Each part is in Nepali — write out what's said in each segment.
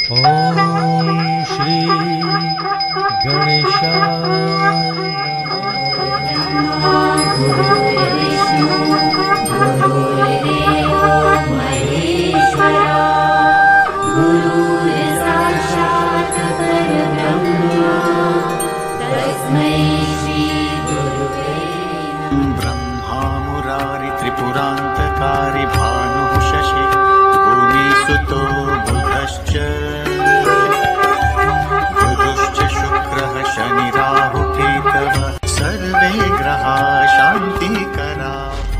ॐ श्री गणेशाय ब्रह्मा मुरारि त्रिपुरान्तकारी भानुः शशि भूमिसुतो बुधश्च गुरुश्च शुक्रः शनि राहु केतवः सर्वे ग्रहाः शान्तिकराः।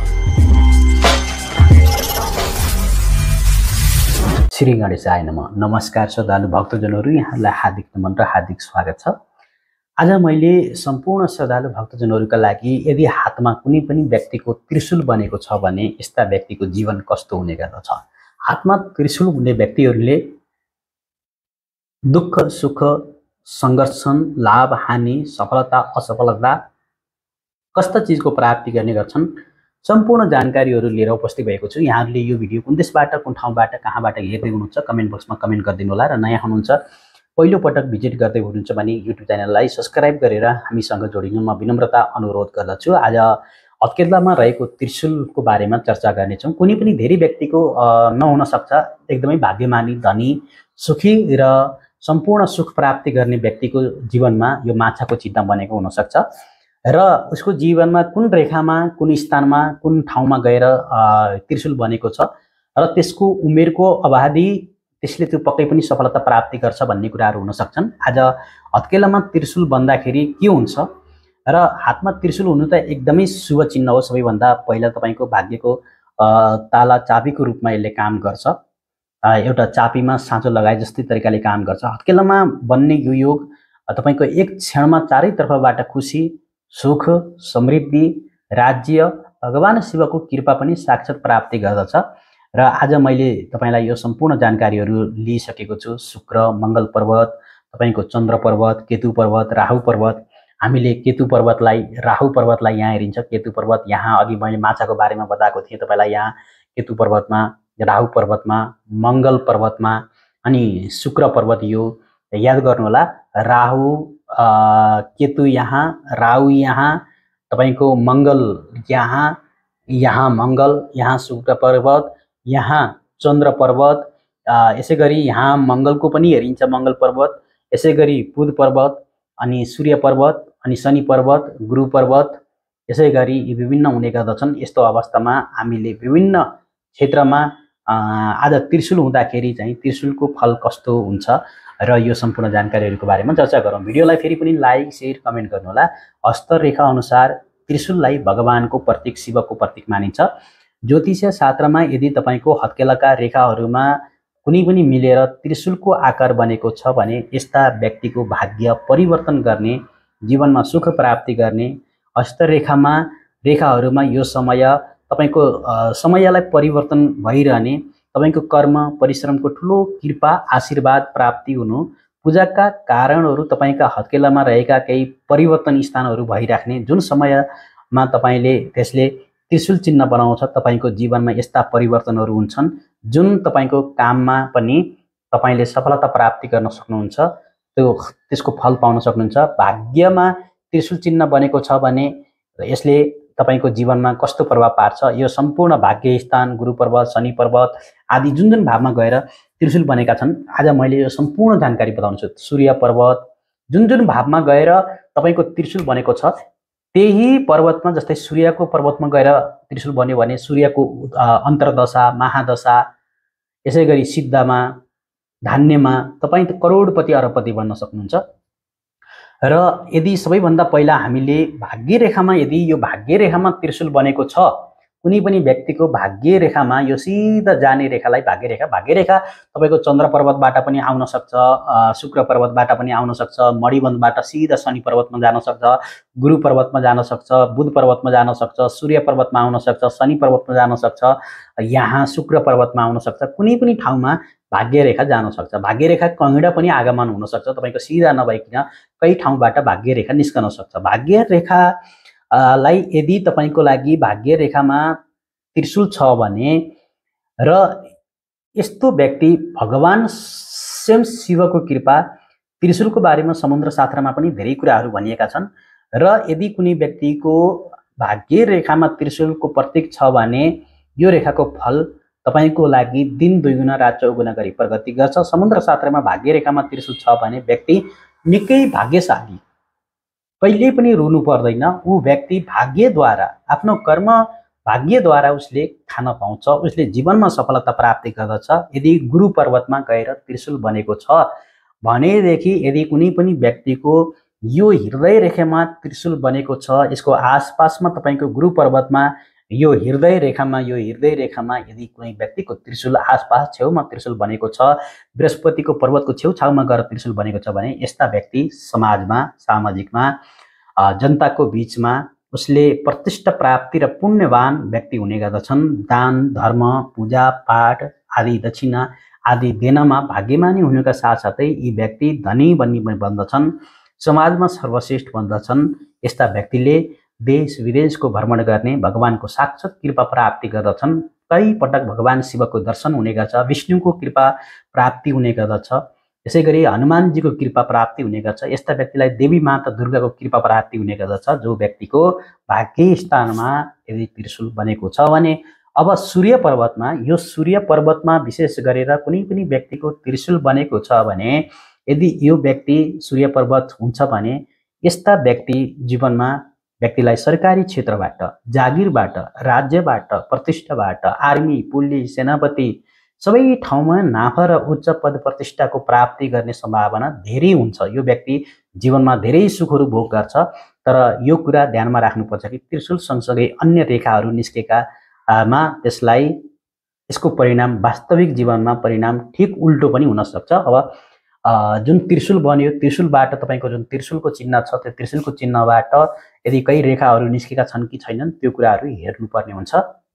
श्री गणेशाय नमः। नमस्कार श्रद्धालु भक्तजनहरू, यहाँलाई हार्दिक नमन र हार्दिक स्वागत छ। आज मैले सम्पूर्ण श्रद्धालु भक्तजनहरूका लागि यदि हातमा कुनै पनि व्यक्तिको त्रिशूल बनेको छ भने यस्ता व्यक्तिको जीवन कस्तो हुने गर्दछ। हातमा त्रिशूल हुने व्यक्तिहरूले दुःख सुख संघर्ष लाभ हानि सफलता असफलता कस्ता चिजको प्राप्ति गर्ने गर्छन् सम्पूर्ण जानकारीहरू लिएर उपस्थित भएको छु। यहाँहरूले यो भिडियो कुन देशबाट कुन ठाउँबाट कहाँबाट हेर्दै हुनुहुन्छ कमेन्ट बक्समा कमेन्ट गरिदिनु होला र नयाँ हुनुहुन्छ पहिलो पटक भिजिट गर्दै हुनुहुन्छ भने युट्युब च्यानललाई सब्स्क्राइब गरेर हामीसँग जोडिनु म विनम्रता अनुरोध गर्दछु। आज हत्केलामा रहेको त्रिशूलको बारेमा चर्चा गर्नेछौँ। कुनै पनि धेरै व्यक्तिको नहुन सक्छ, एकदमै भाग्यमानी धनी सुखी र सम्पूर्ण सुख प्राप्ति गर्ने व्यक्तिको जीवनमा यो माछाको चिन्ह बनेको हुन सक्छ र उसको जीवनमा कुन रेखामा कुन स्थानमा कुन ठाउँमा गएर त्रिशूल बनेको छ र त्यसको उमेरको अवधि त्यसले त्यो पक्कै पनि सफलता प्राप्ति गर्छ भन्ने कुराहरू हुन सक्छन्। आज हत्केलामा त्रिशूल बन्दाखेरि के हुन्छ र हातमा त्रिशूल हुनु त एकदमै शुभ चिन्ह हो। सबैभन्दा पहिला तपाईको भाग्यको ताला चाबीको रूपमा यसले काम गर्छ। एउटा चाबीमा साँचो लगाए जस्तै तरिकाले काम गर्छ। हत्केलामा बन्ने यो योग तपाईको एक क्षणमा चारैतर्फबाट खुसी सुख समृद्धि राज्य भगवान शिवको कृपा पनि साक्षात प्राप्ति गर्दछ। र आज मैले तपाईलाई यो सम्पूर्ण जानकारीहरू लिइसकेको छु। शुक्र मंगल पर्वत, तपाईको चन्द्र पर्वत, केतु पर्वत, राहु पर्वत। हामीले केतु पर्वतलाई राहु पर्वतलाई यहाँ हेरिन्छ। केतु पर्वत यहाँ अघि मैले माछाको बारेमा बताएको थिएँ तपाईलाई। यहाँ केतु पर्वतमा, राहु पर्वतमा, मंगल पर्वतमा अनि शुक्र पर्वत यो याद गर्नु होला। राहु केतु यहाँ, राहु यहाँ, तपाईको मंगल यहाँ, यहाँ मंगल, यहाँ शुक्र पर्वत, यहाँ चन्द्र पर्वत, यसैगरी यहाँ मंगलको पनि हेरिन्छ मंगल पर्वत, यसैगरी बुध पर्वत अनि सूर्य पर्वत अनि शनि पर्वत, गुरु पर्वत, यसैगरी यी विभिन्न हुने गर्दछन्। यस्तो अवस्थामा हामीले विभिन्न क्षेत्रमा आज त्रिशूल हुँदाखेरि चाहिँ त्रिशूलको फल कस्तो हुन्छ र यो सम्पूर्ण जानकारीहरूको बारेमा चर्चा गरौँ। भिडियोलाई फेरि पनि लाइक शेयर कमेन्ट गर्नुहोला। हस्तरेखा अनुसार त्रिशूललाई भगवानको प्रतीक शिवको प्रतीक मानिन्छ। ज्योतिषीय शास्त्रमा यदि तपाईको हत्केलाका रेखाहरूमा कुनै पनि मिलेर त्रिशूलको आकार बनेको छ भने यस्ता व्यक्तिको भाग्य परिवर्तन गर्ने, जीवनमा सुख प्राप्ति गर्ने, हस्तरेखामा रेखाहरूमा यो समय तपाईको समयलाई परिवर्तन भइरहने, तपाईको कर्म परिश्रमको ठुलो कृपा आशीर्वाद प्राप्ति हुनु, पूजाका कारणहरू तपाईका हत्केलामा रहेका केही परिवर्तन स्थानहरू भइराख्ने, जुन समयमा तपाईले त्यसले त्रिशूल चिन्ह बनाउँछ तपाईको जीवनमा यस्ता परिवर्तनहरू हुन्छन् जुन तपाईको काममा पनि तपाईले सफलता प्राप्ति गर्न सक्नुहुन्छ, त्यसको फल पाउन सक्नुहुन्छ। भाग्यमा त्रिशूल चिन्ह बनेको छ भने यसले तपाईको जीवनमा कस्तो प्रभाव पार्छ, यो सम्पूर्ण भाग्य स्थान गुरु पर्वत शनि पर्वत आदि जुन जुन भावमा गएर त्रिशूल बनेका छन् आज मैले यो सम्पूर्ण जानकारी बताउँछु। सूर्य पर्वत जुन जुन भावमा गएर तपाईको त्रिशूल बनेको छ त्यही पर्वतमा, जस्तै सूर्यको पर्वतमा गएर त्रिशूल बन्यो भने सूर्यको अन्तर्दशा महादशा, यसैगरी सिद्धमा धान्यमा तपाई करोडपति अरबपति बन्न सक्नुहुन्छ। र यदि सबैभन्दा पहिला हामीले भाग्यरेखामा, यदि यो भाग्यरेखामा त्रिशूल बनेको छ कुनै पनि व्यक्तिको भाग्यरेखामा, यो सिधा जाने रेखालाई भाग्यरेखा तपाईको चन्द्र पर्वतबाट पनि आउन सक्छ, शुक्र पर्वतबाट पनि आउन सक्छ, मणिबन्धबाट सिधा शनि पर्वतमा जान सक्छ, गुरु पर्वतमा जान सक्छ, बुध पर्वतमा जान सक्छ, सूर्य पर्वतमा आउन सक्छ, शनि पर्वतमा जान सक्छ, यहाँ शुक्र पर्वतमा आउन सक्छ। कुनै पनि ठाउँमा भाग्यरेखा जान सक्छ। भाग्यरेखा कहीँबाट पनि आगमन हुन सक्छ, तपाईको सिधा नभइकन कई ठाउँबाट भाग्यरेखा निस्कन सक्छ। भाग्यरेखा लाई यदि तपाईको लागि भाग्यरेखामा त्रिशूल छ भने र यस्तो व्यक्ति भगवान स्वयं शिवको कृपा। त्रिशूलको बारेमा समुद्र शास्त्रमा पनि धेरै कुराहरू भनिएका छन् र यदि कुनै व्यक्तिको भाग्य रेखामा त्रिशूलको प्रतीक छ भने यो रेखाको फल तपाईको लागि दिन दुईगुना रात चौगुना गरी प्रगति गर्छ। समुद्र शास्त्रमा भाग्य रेखामा त्रिशूल छ भने व्यक्ति निकै भाग्यशाली, कहिल्यै पनि रुनु पर्दैन। ऊ व्यक्ति भाग्यद्वारा, आफ्नो कर्म भाग्यद्वारा उसले खान पाउँछ, उसले जीवनमा सफलता प्राप्ति गर्दछ। यदि गुरु पर्वतमा गएर त्रिशूल बनेको छ भनेदेखि यदि कुनै पनि व्यक्तिको यो हृदय रेखामा त्रिशूल बनेको छ, यसको आसपासमा तपाईको गुरु पर्वतमा यो हृदय रेखामा यदि कुनै व्यक्तिको त्रिशूल आसपास छेउमा त्रिशूल बनेको छ, बृहस्पतिको पर्वतको छेउछाउमा गएर त्रिशूल बनेको छ भने यस्ता व्यक्ति समाजमा, सामाजिकमा, जनताको बीचमा उसले प्रतिष्ठा प्राप्ति र पुण्यवान व्यक्ति हुने गर्दछन्। दान, धर्म, पूजा पाठ आदि, दक्षिणा आदि दिनमा भाग्यमानी हुनुका साथसाथै यी व्यक्ति धनी बन्दछन्, समाजमा सर्वश्रेष्ठ बन्दछन्। यस्ता व्यक्तिले देश विदेशको भ्रमण गर्ने, भगवानको साक्षात् कृपा प्राप्ति गर्दछन्। कई पटक भगवान शिवको दर्शन हुने गर्छ, विष्णुको कृपा प्राप्ति हुने गर्दछ, यसैगरी हनुमानजीको कृपा प्राप्ति हुने गर्छ। यस्ता व्यक्तिलाई देवी माता दुर्गाको कृपा प्राप्ति हुने गर्दछ। जो व्यक्तिको भाग्य स्थानमा यदि त्रिशूल बनेको छ भने अब सूर्य पर्वतमा विशेष गरेर कुनै पनि व्यक्तिको त्रिशूल बनेको छ भने यदि यो व्यक्ति सूर्य पर्वत हुन्छ भने यस्ता व्यक्ति जीवनमा व्यक्तिलाई सरकारी क्षेत्रबाट, जागिरबाट, राज्यबाट, प्रतिष्ठाबाट, आर्मी, पुलिस, सेनापति सबै ठाउँमा नाफा र उच्च पद प्रतिष्ठाको प्राप्ति गर्ने सम्भावना धेरै हुन्छ। यो व्यक्ति जीवनमा धेरै सुखहरू भोग गर्छ। तर यो कुरा ध्यानमा राख्नुपर्छ कि त्रिशूल सँगसँगै अन्य रेखाहरू निस्केकामा त्यसलाई यसको परिणाम वास्तविक जीवनमा परिणाम ठिक उल्टो पनि हुन सक्छ। अब जुन त्रिशूल बन्यो, त्रिशूलबाट तपाईको जुन त्रिशूलको चिन्ह छ त्यो त्रिशूलको चिन्हबाट यदि कई रेखाहरू निस्केका छन् कि छैनन् त्यो कुराहरू हेर्नुपर्ने हुन्छ।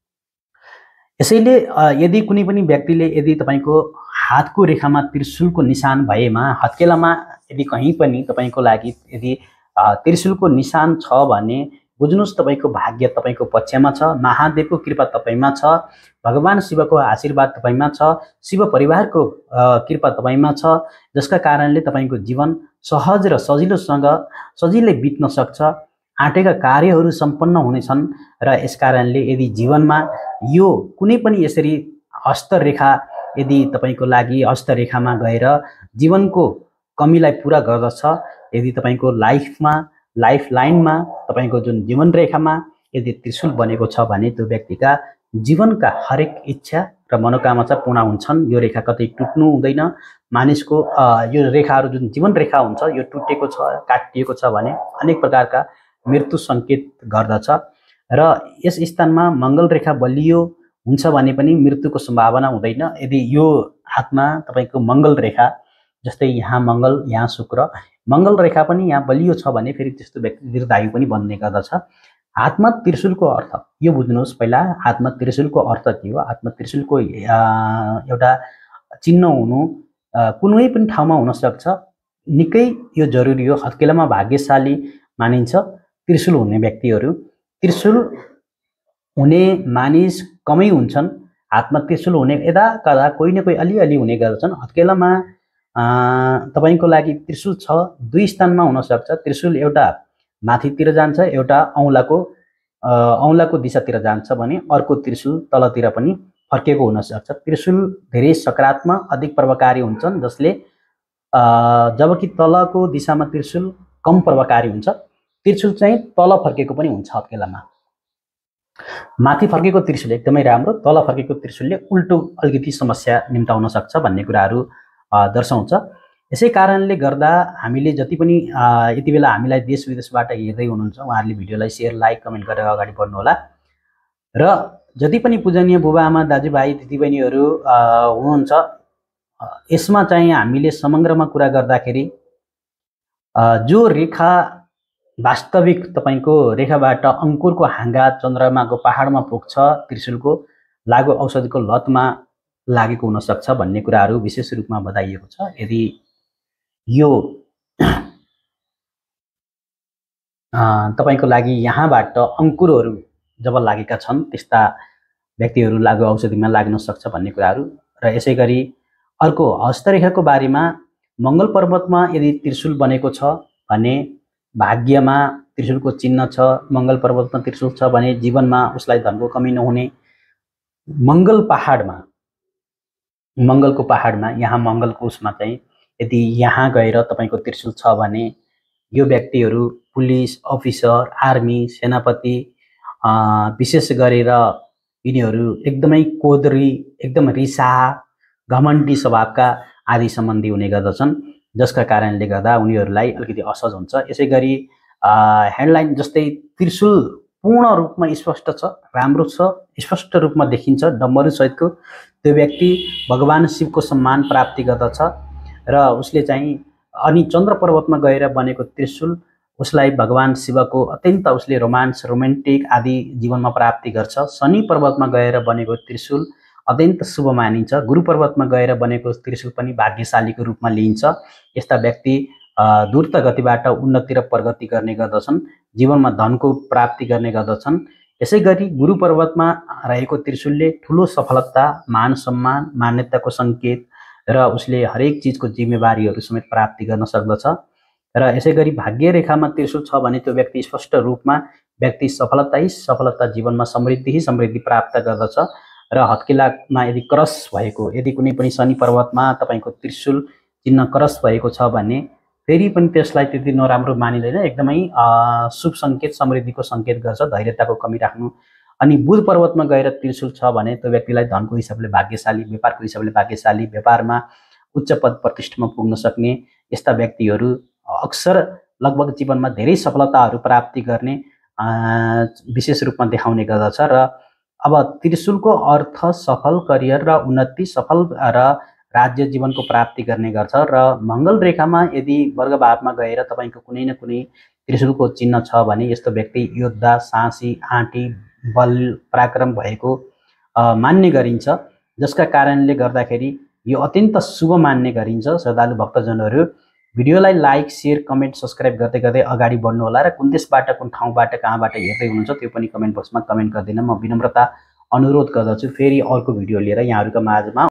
यसैले यदि कुनै पनि व्यक्तिले यदि तपाईको हातको रेखामा त्रिशूलको निशान भएमा, हत्केलामा यदि कहीँ पनि तपाईको लागि यदि त्रिशूलको निशान छ भने बुझ्नुस् तपाईको भाग्य तपाईको पक्षमा छ, महादेवको कृपा तपाईमा छ, भगवान शिवको आशीर्वाद तपाईमा छ, शिव परिवारको कृपा तपाईमा छ, जसका कारणले तपाईको जीवन सहज र सजिलै बित्न सक्छ। आँटेका कार्यहरू सम्पन्न हुनेछन् र यसकारणले यदि जीवनमा यो कुनै पनि यसरी हस्तरेखा यदि तपाईको लागि हस्तरेखामा गएर जीवनको कमीलाई पूरा गर्दछ, यदि तपाईको लाइफ लाइनमा तपाईको जुन जीवन रेखामा यदि त्रिशूल बनेको छ भने त्यो व्यक्तिका जीवनका हरेक इच्छा र मनोकामना चाहिँ पूर्ण हुन्छन्। यो रेखा कतै टुट्नु हुँदैन। मानिसको यो रेखाहरू जुन जीवन रेखा हुन्छ यो टुटेको छ, काटिएको छ भने अनेक प्रकारका मृत्यु सङ्केत गर्दछ र यस स्थानमा मङ्गल रेखा बलियो हुन्छ भने पनि मृत्युको सम्भावना हुँदैन। यदि यो हातमा तपाईको मङ्गल रेखा, जस्तै यहाँ मङ्गल, यहाँ शुक्र, मङ्गल रेखा पनि यहाँ बलियो छ भने फेरि त्यस्तो व्यक्ति दीर्घायु पनि बन्ने गर्दछ। हातमा त्रिशूलको अर्थ यो बुझ्नुहोस्। पहिला हातमा त्रिशूलको अर्थ के हो? हातमा त्रिशूलको एउटा चिन्ह हुनु कुनै पनि ठाउँमा हुन सक्छ, निकै यो जरुरी हो। हत्केलामा भाग्यशाली मानिन्छ त्रिशूल हुने व्यक्तिहरू। त्रिशूल हुने मानिस कमै हुन्छन्। हातमा त्रिशूल हुने यदा कदा कोही न कोही अलिअलि हुने गर्दछन्। हत्केलामा तपाईको लागि त्रिशूल छ, दुई स्थानमा हुन सक्छ। त्रिशूल एउटा माथितिर जान्छ, एउटा औँलाको दिशातिर जान्छ भने अर्को त्रिशूल तलतिर पनि फर्केको हुन सक्छ। त्रिशूल धेरै सकारात्मक, अधिक प्रभावकारी हुन्छन्, जसले जबकि तलको दिशामा त्रिशूल कम प्रभावकारी हुन्छ। त्रिशूल चाहिँ तल फर्केको पनि हुन्छ हत्केलामा। माथि फर्केको त्रिशूल एकदमै राम्रो, तल फर्केको त्रिशूलले उल्टो अलिकति समस्या निम्ताउन सक्छ भन्ने कुराहरू दर्शाउँछ। यसै कारणले गर्दा हामीले जति पनि यति बेला हामीलाई देश विदेशबाट हेर्दै हुनुहुन्छ उहाँहरूले भिडियोलाई सेयर, लाइक, कमेन्ट गरेर अगाडि बढ्नुहोला। र जति पनि पूजनीय बुबाआमा, दाजुभाइ, दिदीबहिनीहरू हुनुहुन्छ, यसमा चाहिँ हामीले समग्रमा कुरा गर्दाखेरि जो रेखा वास्तविक तपाईको रेखाबाट अङ्कुरको हाँगा चन्द्रमाको पहाडमा पुग्छ, त्रिशूलको लागु औषधिको लतमा लागेको हुन सक्छ भन्ने कुराहरू विशेष रूपमा बताइएको छ। यदि यो तपाईको लागि यहाँबाट अङ्कुरहरू जब लागेका छन् त्यस्ता व्यक्तिहरू लागु औषधिमा लाग्न सक्छ भन्ने कुराहरू। र यसै गरी अर्को हस्तरेखाको बारेमा मङ्गल पर्वतमा यदि त्रिशूल बनेको छ भने भाग्यमा त्रिशूलको चिन्ह छ। मङ्गल पर्वतमा त्रिशूल छ भने जीवनमा उसलाई धनको कमी नहुने। मङ्गलको पहाडमा यहाँ मङ्गलको उसमा चाहिँ यदि यहाँ गएर तपाईको त्रिशूल छ भने यो व्यक्तिहरू पुलिस अफिसर, आर्मी, सेनापति, विशेष गरेर यिनीहरू एकदमै कोदरी, एकदम रिसा, घमण्डी स्वभावका आदि सम्बन्धी हुने गर्दछन्, जसका कारणले गर्दा उनीहरूलाई अलिकति असहज हुन्छ। यसै गरी हेडलाइन जस्तै त्रिशूल पूर्ण रूपमा स्पष्ट छ, राम्रो छ, स्पष्ट रूपमा देखिन्छ डम्बरू सहितको, त्यो व्यक्ति भगवान शिवको सम्मान प्राप्ति गर्दछ र उसले चाहिँ अनि चन्द्र पर्वतमा गएर बनेको त्रिशूल उसलाई भगवान शिवको अत्यन्त उसले रोमान्टिक आदि जीवनमा प्राप्ति गर्छ। शनि पर्वतमा गएर बनेको त्रिशूल अत्यन्त शुभ मानिन्छ। गुरु पर्वतमा गएर बनेको त्रिशूल पनि भाग्यशालीको रूपमा लिइन्छ। यस्ता व्यक्ति द्रुत गतिबाट उन्नति र प्रगति गर्ने गर्दछन्, जीवनमा धनको प्राप्ति गर्ने गर्दछन्। यसै गरी गुरु पर्वतमा रहेको त्रिशूलले ठुलो सफलता, मान सम्मान, मान्यताको सङ्केत र उसले हरेक चिजको जिम्मेवारीहरू समेत प्राप्ति गर्न सक्दछ। र यसै गरी भाग्य रेखामा त्रिशूल छ भने त्यो व्यक्ति स्पष्ट रूपमा व्यक्ति सफलता जीवनमा समृद्धि प्राप्त गर्दछ। र हत्केलामा यदि क्रस भएको, यदि कुनै पनि शनि पर्वतमा तपाईको त्रिशूल चिन्ह क्रस भएको छ भने फेरि पनि त्यसलाई त्यति नराम्रो मानिँदैन, एकदमै शुभ सङ्केत, समृद्धिको सङ्केत गर्छ। धैर्यताको कमी राख्नु। अनि बुध पर्वतमा गएर त्रिशूल छ भने त्यो व्यक्तिलाई धनको हिसाबले भाग्यशाली, व्यापारको हिसाबले भाग्यशाली, व्यापारमा उच्च पद प्रतिष्ठामा पुग्न सक्ने यस्ता व्यक्तिहरू अक्सर लगभग जीवनमा धेरै सफलताहरू प्राप्ति गर्ने विशेष रूपमा देखाउने गर्दछ। र अब त्रिशूलको अर्थ सफल करियर र उन्नति, सफल र राज्य जीवनको प्राप्ति गर्ने गर्छ। र मङ्गल रेखामा यदि वर्ग भावमा गएर तपाईको कुनै न कुनै त्रिशूलको चिन्ह छ भने यस्तो व्यक्ति योद्धा, साहसी, आँटी, बल, पराक्रम भएको मान्ने गरिन्छ, जसका कारणले गर्दाखेरि यो अत्यन्त शुभ मान्ने गरिन्छ। श्रद्धालु भक्तजनहरू भिडियोलाई लाइक, सेयर, कमेन्ट, सब्सक्राइब गर्दै गर्दै अगाडि बढ्नु होला र कुन देशबाट, कुन ठाउँबाट, कहाँबाट हेर्दै हुनुहुन्छ त्यो पनि कमेन्ट बक्समा कमेन्ट गरिदिन म विनम्रता अनुरोध गर्दछु। फेरि अर्को भिडियो लिएर यहाँहरूका माझमा